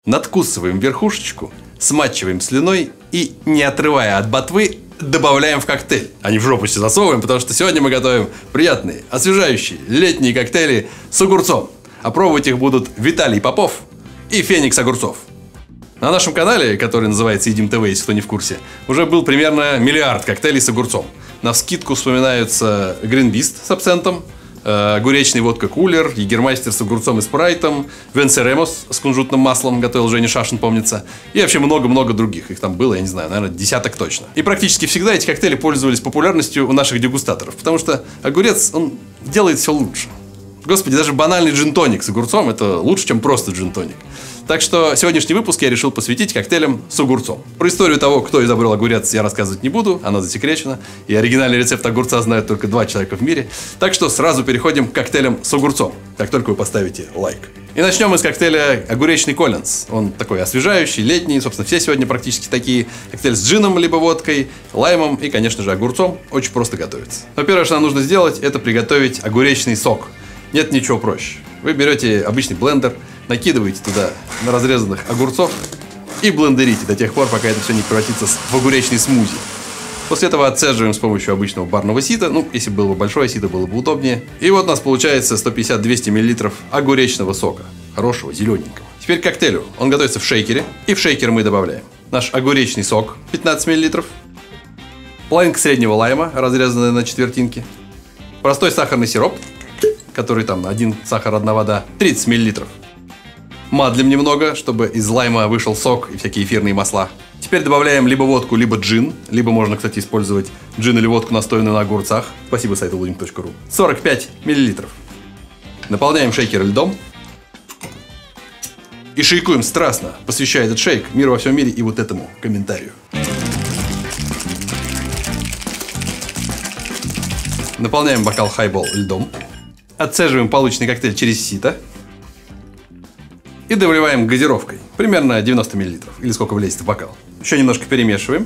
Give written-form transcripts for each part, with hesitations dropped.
Надкусываем верхушечку, смачиваем слюной и, не отрывая от ботвы, добавляем в коктейль. А не в жопу себе засовываем, потому что сегодня мы готовим приятные, освежающие летние коктейли с огурцом. А пробовать их будут Виталий Попов и Феникс Огурцов. На нашем канале, который называется Едим ТВ, если кто не в курсе, уже был примерно 1 миллиард коктейлей с огурцом. Навскидку вспоминаются Green Beast с абсентом, огуречный водка Кулер, Егермастер с огурцом и спрайтом, Венцеремос с кунжутным маслом готовил Женя Шашин, помнится. И вообще много-много других. Их там было, я не знаю, наверное, десяток точно. И практически всегда эти коктейли пользовались популярностью у наших дегустаторов, потому что огурец, он делает все лучше. Господи, даже банальный джин-тоник с огурцом — это лучше, чем просто джин-тоник. Так что сегодняшний выпуск я решил посвятить коктейлям с огурцом. Про историю того, кто изобрел огурец, я рассказывать не буду, она засекречена. И оригинальный рецепт огурца знают только 2 человека в мире. Так что сразу переходим к коктейлям с огурцом, как только вы поставите лайк. И начнем мы с коктейля огуречный Коллинз. Он такой освежающий, летний, собственно, все сегодня практически такие. Коктейль с джином, либо водкой, лаймом и, конечно же, огурцом. Очень просто готовится. Но первое, что нам нужно сделать, это приготовить огуречный сок. Нет ничего проще. Вы берете обычный блендер, накидываете туда на разрезанных огурцов и блендерите до тех пор, пока это все не превратится в огуречный смузи. После этого отцеживаем с помощью обычного барного сита. Ну, если было бы большое сито, было бы удобнее. И вот у нас получается 150-200 мл огуречного сока. Хорошего, зелененького. Теперь к коктейлю. Он готовится в шейкере. И в шейкер мы добавляем наш огуречный сок 15 мл. Половинка среднего лайма, разрезанная на четвертинки. Простой сахарный сироп, который там 1 сахар, 1 вода, 30 мл. Мадлим немного, чтобы из лайма вышел сок и всякие эфирные масла. Теперь добавляем либо водку, либо джин. Либо можно, кстати, использовать джин или водку, настоянную на огурцах. Спасибо сайту loading.ru. 45 мл. Наполняем шейкер льдом. И шейкуем страстно, посвящая этот шейк миру во всем мире и вот этому комментарию. Наполняем бокал хайбол льдом. Отцеживаем полученный коктейль через сито. И доливаем газировкой. Примерно 90 мл. Или сколько влезет в бокал. Еще немножко перемешиваем.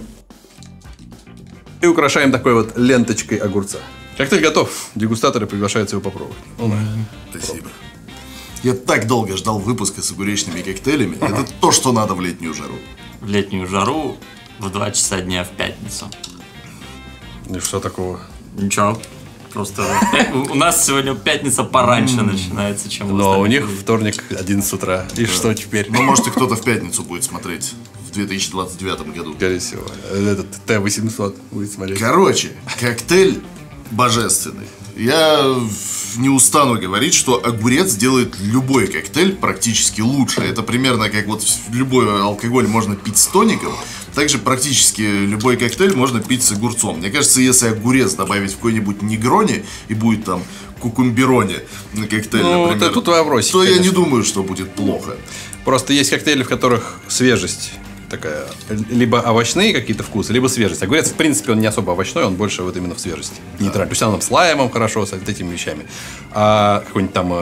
И украшаем такой вот ленточкой огурца. Коктейль готов. Дегустаторы приглашаются его попробовать. Спасибо. Я так долго ждал выпуска с огуречными коктейлями. Это то, что надо в летнюю жару. В летнюю жару в 2 часа дня в пятницу. И что такого? Ничего. Просто у нас сегодня пятница пораньше начинается, чем но у них вторник 11 утра. И что теперь? Ну, может, и кто-то в пятницу будет смотреть в 2029 году. Скорее всего. Этот Т-800 будет смотреть. Короче, коктейль божественный. Я не устану говорить, что огурец делает любой коктейль практически лучше. Это примерно как вот любой алкоголь можно пить с тоником. Также практически любой коктейль можно пить с огурцом. Мне кажется, если огурец добавить в какой-нибудь негрони и будет там кукумберони на коктейль, например, тут вопросик, то конечно. Я не думаю, что будет плохо. Просто есть коктейли, в которых свежесть такая, либо овощные какие-то вкусы, либо свежесть. Огурец, в принципе, он не особо овощной, он больше вот именно в свежести. Нейтрально. То есть он с лаймом хорошо, с вот этими вещами. А какой-нибудь там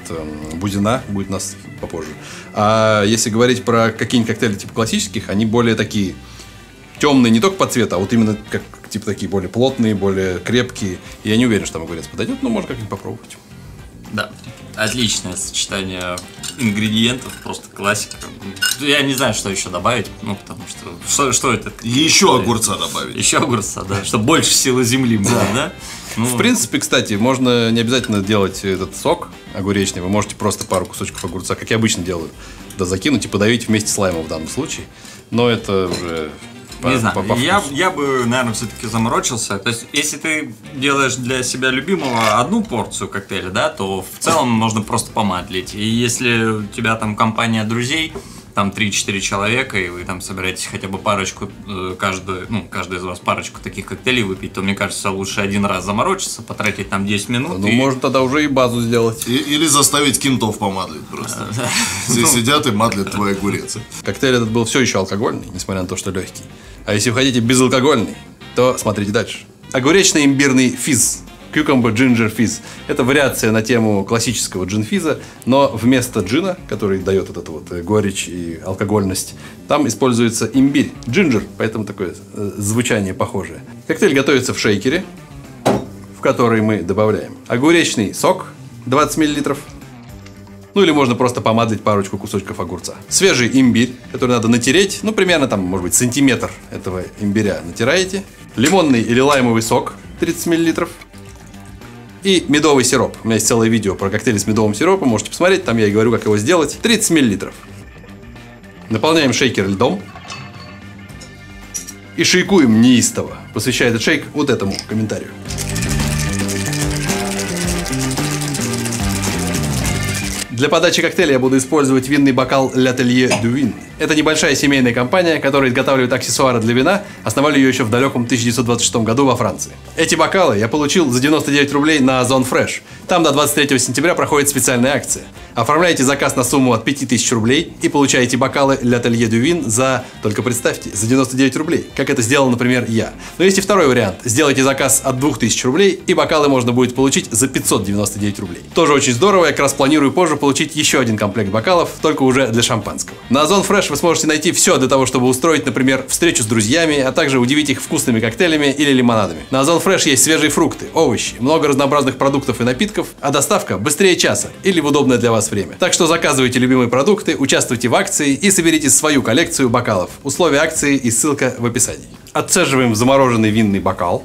бузина будет у нас попозже. А если говорить про какие-нибудь коктейли типа классических, они более такие темные не только по цвету, а вот именно как типа такие более плотные, более крепкие. И я не уверен, что там огурец подойдет, но можно как-нибудь попробовать. Да. Отличное сочетание ингредиентов, просто классика. Я не знаю, что еще добавить, ну, потому что это? Еще огурца добавить. Еще огурца, да, чтобы больше силы земли было, да? Ну, в принципе, кстати, можно не обязательно делать этот сок огуречный. Вы можете просто пару кусочков огурца, как я обычно делаю, туда закинуть и подавить вместе с лаймом в данном случае. Но это уже... Не знаю, я бы, наверное, все-таки заморочился. То есть, если ты делаешь для себя любимого одну порцию коктейля, да, то в целом можно просто помадлить. И если у тебя там компания друзей, там 3-4 человека, и вы там собираетесь хотя бы парочку, каждый из вас парочку таких коктейлей выпить, то, мне кажется, лучше один раз заморочиться, потратить там 10 минут. Ну, можно тогда уже и базу сделать. Или заставить кентов помадлить просто. Все сидят и мадлят твой огурец. Коктейль этот был все еще алкогольный, несмотря на то, что легкий. А если вы хотите безалкогольный, то смотрите дальше. Огуречный имбирный физз. Cucumber Ginger Fizz. Это вариация на тему классического джин-физа, но вместо джина, который дает вот эту вот горечь и алкогольность, там используется имбирь, джинджер, поэтому такое звучание похожее. Коктейль готовится в шейкере, в который мы добавляем огуречный сок 20 мл, Ну или можно просто помадлить парочку кусочков огурца. Свежий имбирь, который надо натереть, ну примерно там, может быть, сантиметр этого имбиря натираете. Лимонный или лаймовый сок 30 мл. И медовый сироп. У меня есть целое видео про коктейли с медовым сиропом, можете посмотреть, там я и говорю, как его сделать. 30 мл. Наполняем шейкер льдом. И шейкуем неистово. Посвящаю этот шейк вот этому комментарию. Для подачи коктейля я буду использовать винный бокал L'Atelier du Vin. Это небольшая семейная компания, которая изготавливает аксессуары для вина. Основали ее еще в далеком 1926 году во Франции. Эти бокалы я получил за 99 рублей на Озон Fresh. Там до 23 сентября проходит специальная акция. Оформляйте заказ на сумму от 5000 рублей и получаете бокалы L'Atelier du Vin за, только представьте, за 99 рублей. Как это сделал, например, я. Но есть и второй вариант. Сделайте заказ от 2000 рублей и бокалы можно будет получить за 599 рублей. Тоже очень здорово. Я как раз планирую позже получить еще один комплект бокалов, только уже для шампанского. На Озон Fresh вы сможете найти все для того, чтобы устроить, например, встречу с друзьями, а также удивить их вкусными коктейлями или лимонадами. На Озон Fresh есть свежие фрукты, овощи, много разнообразных продуктов и напитков, а доставка быстрее часа или в удобное для вас время. Так что заказывайте любимые продукты, участвуйте в акции и соберите свою коллекцию бокалов. Условия акции и ссылка в описании. Отцеживаем в замороженный винный бокал.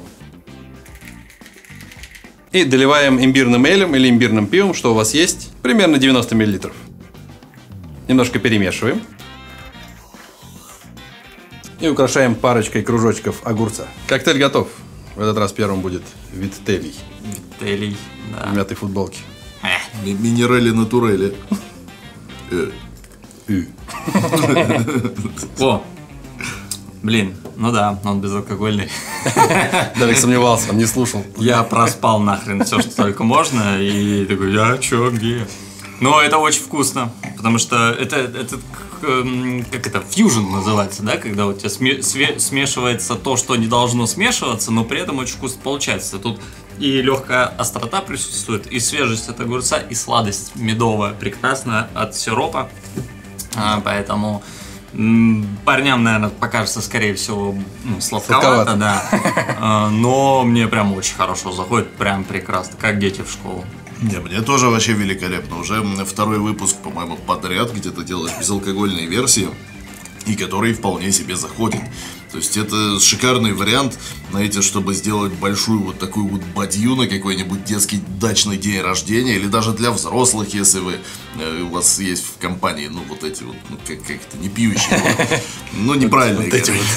И доливаем имбирным элем или имбирным пивом, что у вас есть, примерно 90 мл. Немножко перемешиваем. И украшаем парочкой кружочков огурца. Коктейль готов. В этот раз первым будет Виттелий. Виттелий, да. В мятой футболке. Минерали натурели. О! Блин, ну да, он безалкогольный. Дарик сомневался, он не слушал. Я проспал нахрен все, что только можно, и такой, я чё, где? Но это очень вкусно, потому что это как это, фьюжн называется, да, когда у тебя смешивается то, что не должно смешиваться, но при этом очень вкусно получается. Тут и легкая острота присутствует, и свежесть от огурца, и сладость медовая, прекрасная от сиропа, поэтому парням, наверное, покажется, скорее всего, сладковато, да, но мне прям очень хорошо заходит, прям прекрасно, как дети в школу. Не, мне тоже вообще великолепно. Уже второй выпуск, по-моему, подряд, где ты делаешь безалкогольные версии, и которые вполне себе заходят. То есть это шикарный вариант, знаете, чтобы сделать большую вот такую вот бадью на какой-нибудь детский дачный день рождения, или даже для взрослых, если у вас есть в компании, ну вот эти вот, ну как-то не пьющие, ну неправильные.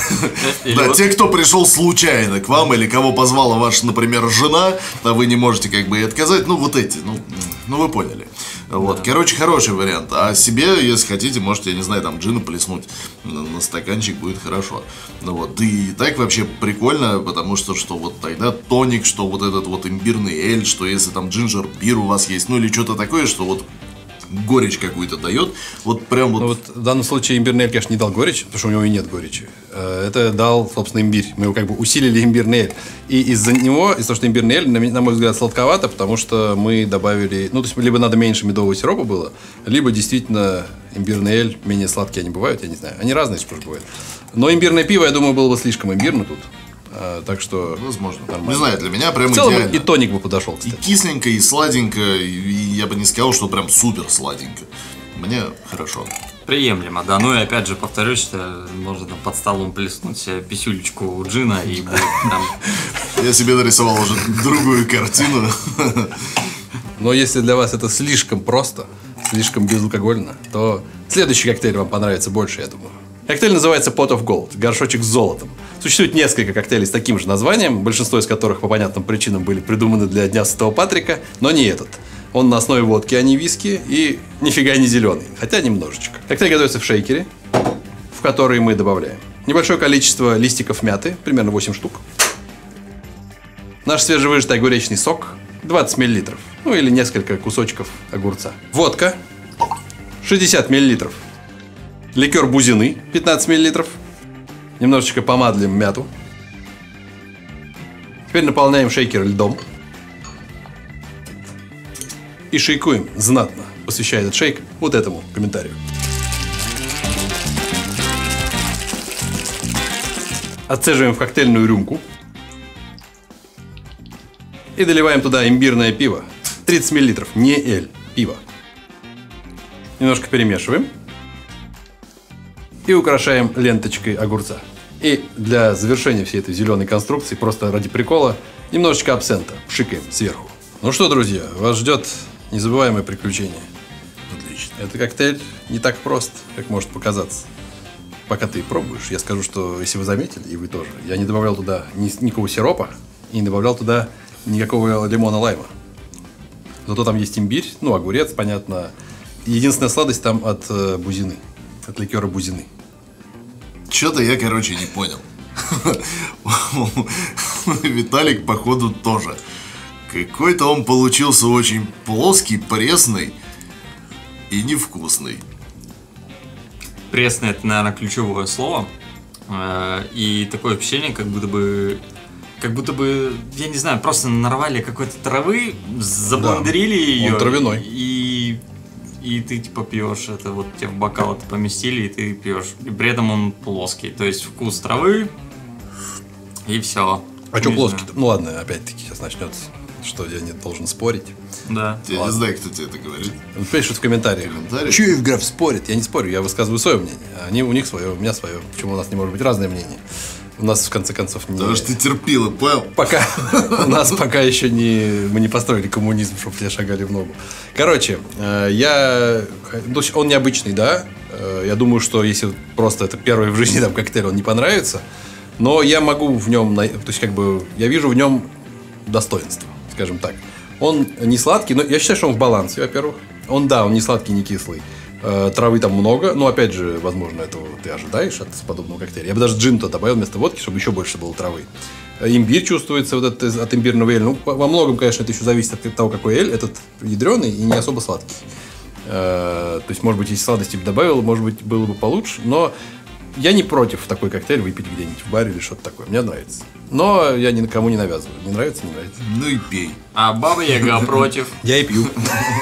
Да, те, кто пришел случайно к вам, или кого позвала ваша, например, жена, а вы не можете как бы и отказать, ну вот эти, ну вы поняли. Вот, да. Короче, хороший вариант. А себе, если хотите, можете, я не знаю, там джина плеснуть на стаканчик, будет хорошо. Ну вот, да и так вообще прикольно, потому что вот тогда тоник, что вот этот вот имбирный эль, что если там джинджер бир у вас есть, ну или что-то такое, что вот горечь какую-то дает. Вот прям вот. Ну, вот в данном случае имбирный эль, конечно, не дал горечь, потому что у него и нет горечи. Это дал, собственно, имбирь. Мы его как бы усилили имбирный эль. И из-за него, из-за того, что имбирный эль, на мой взгляд, сладковато, потому что мы добавили, ну, то есть, либо надо меньше медового сиропа было, либо действительно имбирный эль менее сладкие они бывают, я не знаю. Они разные, что же бывают. Но имбирное пиво, я думаю, было бы слишком имбирно тут. Так что, возможно, нормально. Не знаю, для меня прям в целом идеально. И тоник бы подошел, кстати. И кисленько, и сладенько, и я бы не сказал, что прям супер сладенько. Мне хорошо. Приемлемо, да. Ну и опять же повторюсь, что можно там под столом плеснуть себе писюлечку джина и будет там... Я себе нарисовал уже другую картину. Но если для вас это слишком просто, слишком безалкогольно, то следующий коктейль вам понравится больше, я думаю. Коктейль называется Pot of Gold, горшочек с золотом. Существует несколько коктейлей с таким же названием, большинство из которых по понятным причинам были придуманы для Дня Святого Патрика, но не этот. Он на основе водки, а не виски, и нифига не зеленый, хотя немножечко. Коктейль готовится в шейкере, в который мы добавляем небольшое количество листиков мяты, примерно 8 штук. Наш свежевыжатый огуречный сок, 20 мл, ну или несколько кусочков огурца. Водка, 60 мл. Ликер бузины, 15 мл. Немножечко помадлим мяту. Теперь наполняем шейкер льдом. И шейкуем знатно, посвящая этот шейк вот этому комментарию. Отцеживаем в коктейльную рюмку. И доливаем туда имбирное пиво. 30 мл, не эль, пиво. Немножко перемешиваем. И украшаем ленточкой огурца. И для завершения всей этой зеленой конструкции, просто ради прикола, немножечко абсента пшикаем сверху. Ну что, друзья, вас ждет незабываемое приключение. Отлично. Этот коктейль не так прост, как может показаться. Пока ты пробуешь, я скажу, что если вы заметили, и вы тоже, я не добавлял туда никакого сиропа и не добавлял туда никакого лимона лайма. Зато там есть имбирь, ну, огурец, понятно. Единственная сладость там от бузины, от ликера бузины. Что-то я, короче, не понял. Виталик, походу, тоже. Какой-то он получился очень плоский, пресный и невкусный. Пресный — это, наверное, ключевое слово. И такое ощущение, как будто бы, я не знаю, просто нарвали какой-то травы, заблендерили ее. Он травяной. И ты типа пьешь это, вот тебе в бокал это поместили, и ты пьешь. И при этом он плоский. То есть вкус травы, и все. А что плоский? Ну ладно, опять-таки сейчас начнется, что я не должен спорить. Да. Я не знаю, кто тебе это говорит. Пишут в комментариях. Чуев граф спорит. Я не спорю, я высказываю свое мнение. Они, у них свое, у меня свое. Почему у нас не может быть разное мнение? У нас, в конце концов, не... Потому что ты терпила, понял? Пока. У нас пока еще мы не построили коммунизм, чтобы все шагали в ногу. Короче, он необычный, да. Я думаю, что если просто это первый в жизни там коктейль, он не понравится. Но я могу в нем, то есть как бы, я вижу в нем достоинство, скажем так. Он не сладкий, но я считаю, что он в балансе, во-первых. Он не сладкий, не кислый. Травы там много, но опять же, возможно, этого ты ожидаешь от подобного коктейля. Я бы даже джин-то добавил вместо водки, чтобы еще больше было травы. Имбирь чувствуется вот этот, от имбирного эля. Ну, во многом, конечно, это еще зависит от того, какой эль. Этот ядреный и не особо сладкий. То есть, может быть, если сладости бы добавил, может быть, было бы получше. Но я не против такой коктейль выпить где-нибудь в баре или что-то такое. Мне нравится. Но я никому не навязываю. Не нравится, не нравится. Ну и пей. А Баба Яга против. Я и пью.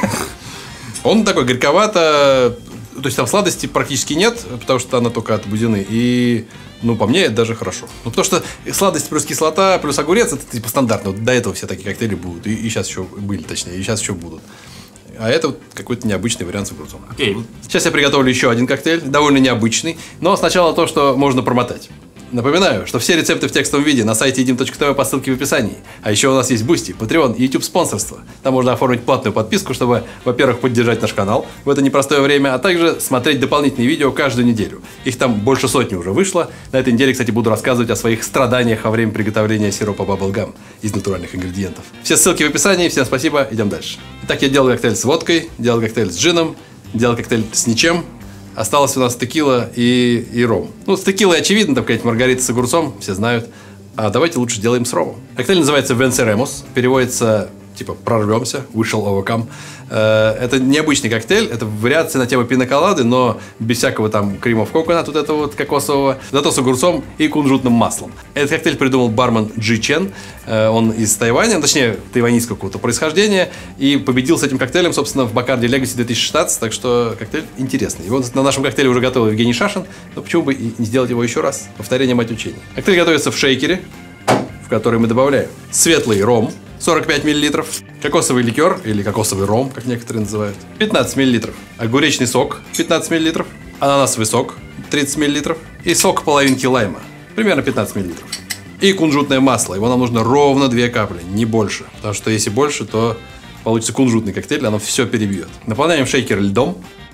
Он такой горьковато, то есть там сладости практически нет, потому что она только от бузины. И, ну, по мне, это даже хорошо. Ну, потому что сладость плюс кислота, плюс огурец, это типа стандартно. Вот до этого все такие коктейли будут. И сейчас еще были, точнее, и сейчас еще будут. А это вот какой-то необычный вариант с огурцом. Okay. Сейчас я приготовлю еще один коктейль, довольно необычный. Но сначала то, что можно промотать. Напоминаю, что все рецепты в текстовом виде на сайте edim.tv по ссылке в описании. А еще у нас есть Boosty, Patreon и YouTube спонсорство. Там можно оформить платную подписку, чтобы, во-первых, поддержать наш канал в это непростое время, а также смотреть дополнительные видео каждую неделю. Их там больше сотни уже вышло. На этой неделе, кстати, буду рассказывать о своих страданиях во время приготовления сиропа Bubble Gum из натуральных ингредиентов. Все ссылки в описании. Всем спасибо. Идем дальше. Итак, я делал коктейль с водкой, делал коктейль с джином, делал коктейль с ничем. Осталось у нас текила и ром. Ну, с текилой очевидно, там какая-нибудь маргарита с огурцом, все знают. А давайте лучше сделаем с ромом. Коктейль называется Venceremos, переводится типа «прорвемся», «we shall overcome». Это необычный коктейль, это вариация на тему пиноколады, но без всякого там cream of coconut, вот этого вот кокосового, зато с огурцом и кунжутным маслом. Этот коктейль придумал бармен Джи Чен, он из Тайваня, точнее, тайванийского какого-то происхождения, и победил с этим коктейлем, собственно, в Bacardi Legacy 2016, так что коктейль интересный. Его на нашем коктейле уже готовил Евгений Шашин, но почему бы и не сделать его еще раз? Повторение мать учения. Коктейль готовится в шейкере, в который мы добавляем светлый ром, 45 мл, кокосовый ликер, или кокосовый ром, как некоторые называют, 15 мл, огуречный сок, 15 мл, ананасовый сок, 30 мл, и сок половинки лайма, примерно 15 мл. И кунжутное масло, его нам нужно ровно 2 капли, не больше, потому что если больше, то получится кунжутный коктейль, оно все перебьет. Наполняем шейкер льдом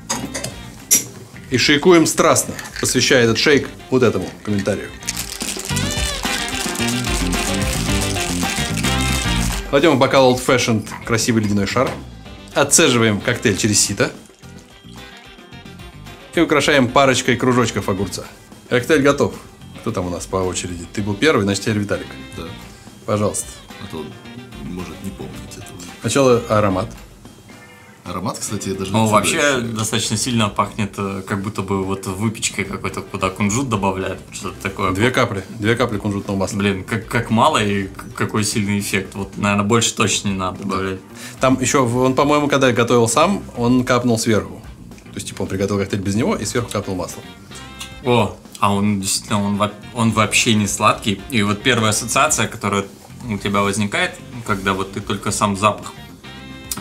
и шейкуем страстно, посвящая этот шейк вот этому комментарию. Кладем в бокал Old Fashioned красивый ледяной шар. Отцеживаем коктейль через сито. И украшаем парочкой кружочков огурца. Коктейль готов. Кто там у нас по очереди? Ты был первый, значит, теперь Виталик. Да. Пожалуйста. А то может не помнить этого. Сначала аромат. Аромат, кстати, я даже Ну, не вообще знаю. достаточно сильно пахнет, как будто бы вот выпечкой какой-то, куда кунжут добавляют, что-то такое. 2 капли кунжутного масла. Блин, как мало и какой сильный эффект. Вот, наверное, больше точно не надо добавлять. Там еще, он, по-моему, когда готовил сам, он капнул сверху. То есть, типа, он приготовил коктейль без него и сверху капнул масло. О, а он действительно, он вообще не сладкий. И вот первая ассоциация, которая у тебя возникает, когда вот ты только сам запах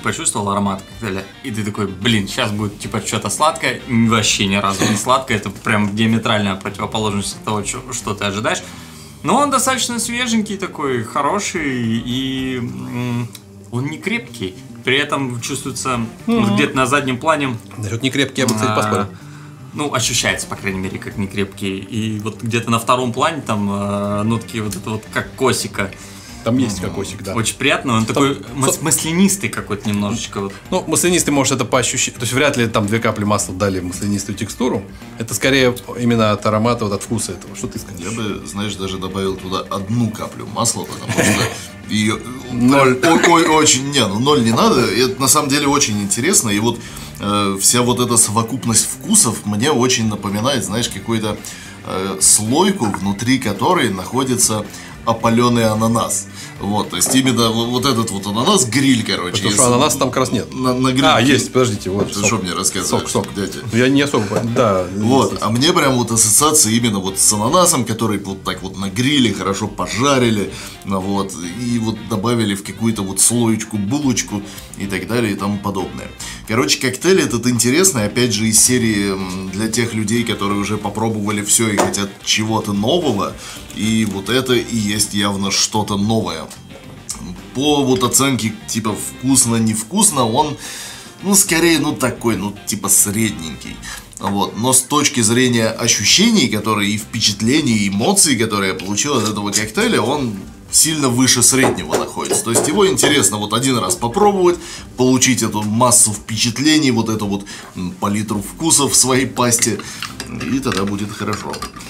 почувствовал аромат коктейля, и ты такой, блин, сейчас будет типа что-то сладкое, вообще ни разу не сладкое, это прям диаметральная противоположность от того, что ты ожидаешь. Но он достаточно свеженький такой, хороший, и он не крепкий. При этом чувствуется где-то на заднем плане. Насчет не крепкий, я бы, кстати, поспорил. Ну, ощущается, по крайней мере, как не крепкий. И вот где-то на втором плане там нотки вот это вот как косика. Там есть кокосик, да. Очень приятно, он такой маслянистый какой-то немножечко. Вот. Ну, маслянистый, может, это по ощущению. То есть вряд ли там 2 капли масла дали маслянистую текстуру. Это скорее именно от аромата, вот от вкуса этого. Что ты скажешь? Я бы, знаешь, даже добавил туда 1 каплю масла, потому что ее... 0. Очень... Не, ну 0 не надо. Это на самом деле очень интересно. И вот вся вот эта совокупность вкусов мне очень напоминает, знаешь, какую-то слойку, внутри которой находится опаленный ананас. Вот, то есть именно вот этот вот ананас, гриль, короче. Потому что ананаса там как раз нет. На гриль. Есть, подождите, вот. Ты что мне рассказываешь? Сок. Дядя? Я не особо понял. Да. Вот, а мне прям вот ассоциация именно вот с ананасом, который вот так вот на гриле хорошо пожарили, вот, и вот добавили в какую-то вот слоечку, булочку и так далее и тому подобное. Короче, коктейль этот интересный, опять же, из серии для тех людей, которые уже попробовали все и хотят чего-то нового, и вот это и есть явно что-то новое. По вот оценке типа вкусно-невкусно, он, ну, скорее, ну, такой, ну, типа средненький. Вот. Но с точки зрения ощущений, которые и впечатлений, и эмоций, которые я получил от этого коктейля, он сильно выше среднего находится. То есть его интересно вот один раз попробовать, получить эту массу впечатлений, вот эту вот палитру вкусов в своей пасте, и тогда будет хорошо.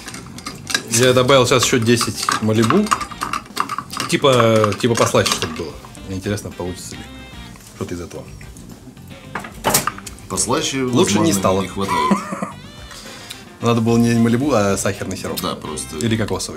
Я добавил сейчас еще 10 Малибу. Типа послаще, чтобы было. Мне интересно, получится ли что-то из этого. Послаще, лучше возможно, не стало. Не хватает. Надо было не Малибу, а сахарный сироп. Да, просто. Или кокосовый.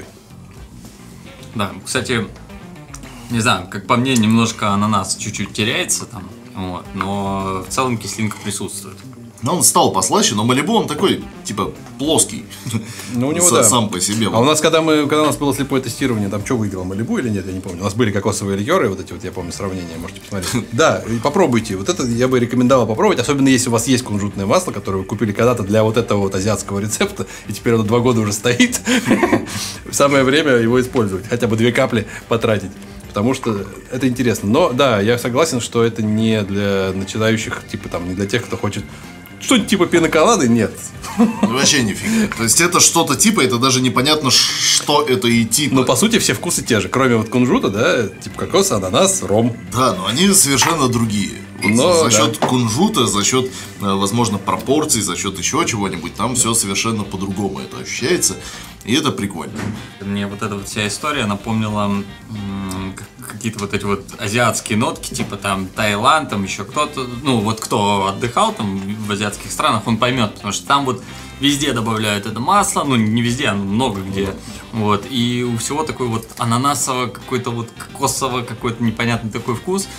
Да, кстати, не знаю, как по мне, немножко ананас чуть-чуть теряется там, вот, но в целом кислинка присутствует. Но он стал послаще, но Малибу он такой, типа, плоский. Ну, у него, да. Сам по себе. А у нас, когда у нас было слепое тестирование, там что выиграл, Малибу или нет, я не помню. У нас были кокосовые ликеры, вот эти вот, я помню, сравнения, можете посмотреть. Да, и попробуйте. Вот это я бы рекомендовал попробовать, особенно если у вас есть кунжутное масло, которое вы купили когда-то для вот этого вот азиатского рецепта, и теперь оно 2 года уже стоит. Самое время его использовать, хотя бы 2 капли потратить. Потому что это интересно. Но да, я согласен, что это не для начинающих, типа там, не для тех, кто хочет что-нибудь типа пиноколады, нет. Вообще нифига. То есть это что-то типа, это даже непонятно, что это и типа. Но по сути все вкусы те же, кроме вот кунжута, да, типа кокос, ананас, ром. Да, но они совершенно другие. Вот Но, за счет кунжута, за счет, возможно, пропорций, за счет еще чего-нибудь, там все совершенно по-другому это ощущается. И это прикольно. Мне вот эта вот вся история напомнила какие-то вот эти вот азиатские нотки, типа там Таиланд, там еще кто-то, ну вот кто отдыхал там в азиатских странах, он поймет, потому что там вот везде добавляют это масло, ну не везде, оно много где, вот, и у всего такой вот ананасово, какой-то вот кокосово, какой-то непонятный такой вкус.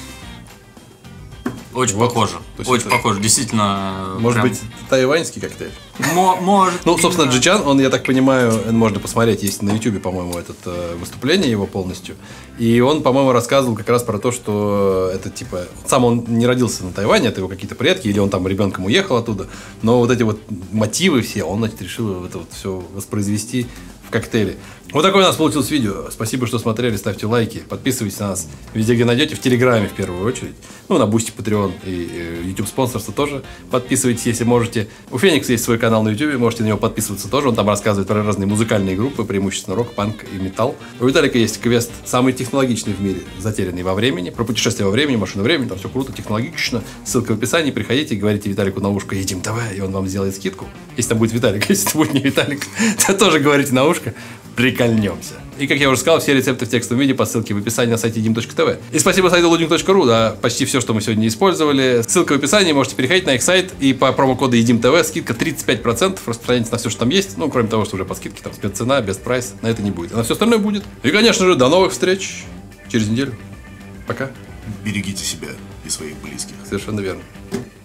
Очень вот, похоже. Очень похоже, действительно. Может прям... быть, тайваньский коктейль? Может. Ну, собственно, Джичан, он, я так понимаю, можно посмотреть, есть на YouTube, по-моему, это выступление его полностью. И он, по-моему, рассказывал как раз про то, что это типа... Сам он не родился на Тайване, это его какие-то предки, или он там ребенком уехал оттуда. Но вот эти вот мотивы все, он, значит, решил это вот все воспроизвести в коктейле. Вот такое у нас получилось видео. Спасибо, что смотрели. Ставьте лайки. Подписывайтесь на нас везде, где найдете. В Телеграме в первую очередь. Ну, на Boosty, Patreon и YouTube спонсорство тоже. Подписывайтесь, если можете. У Феникса есть свой канал на YouTube. Можете на него подписываться тоже. Он там рассказывает про разные музыкальные группы, преимущественно рок, панк и металл. У Виталика есть квест самый технологичный в мире, затерянный во времени. Про путешествие во времени, машину времени. Там все круто, технологично. Ссылка в описании. Приходите, говорите Виталику на ушко «Едим ТВ», и он вам сделает скидку. Если там будет Виталик. Если это будет не Виталик, то тоже говорите на ушко. Прикольнемся. И, как я уже сказал, все рецепты в текстовом виде по ссылке в описании на сайте edim.tv. И спасибо сайту loading.ru, да, почти все, что мы сегодня использовали. Ссылка в описании, можете переходить на их сайт, и по промокоду edim.tv скидка 35%, распространяется на все, что там есть, ну, кроме того, что уже по скидке, там, спеццена, без прайс, на это не будет. А на все остальное будет. И, конечно же, до новых встреч через неделю. Пока. Берегите себя и своих близких. Совершенно верно.